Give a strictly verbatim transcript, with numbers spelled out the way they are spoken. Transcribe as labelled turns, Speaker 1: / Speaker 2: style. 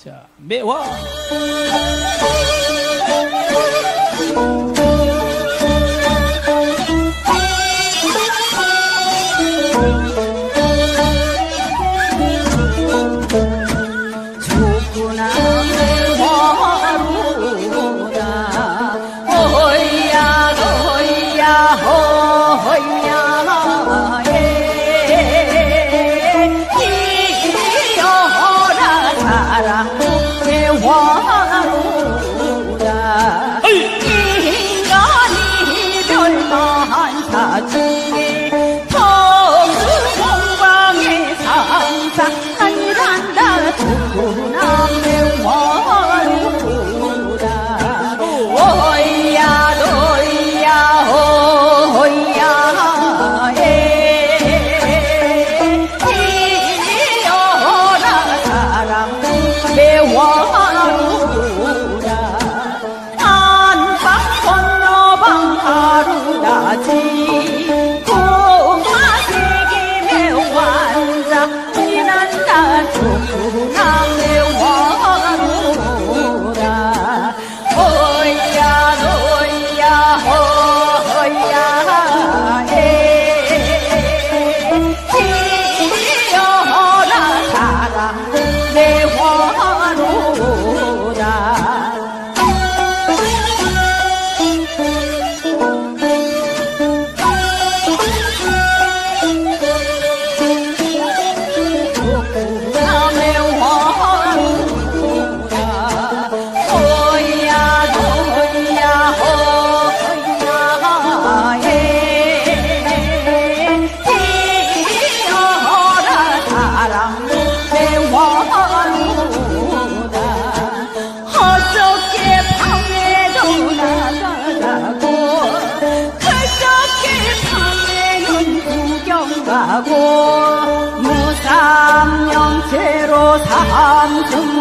Speaker 1: 자, 매화.
Speaker 2: 좋구나 매화로다 호야 호야 호야 예 이어라 사랑 매화로다 인간이 별만사 중에 더그 공방의 상상 아니란다 좋구나 매화로다 오야 노야 오야 예 이어라 사랑 매화로다 안방 건너방 하루다지 고마세계 매환자 지난다 좋구나 매화로다 호야 노야 호야 예 이어라 사랑 매화로다 어저께 밤에도 나가자고 그저께 밤에는 구경 가고 무삼년째로 삼승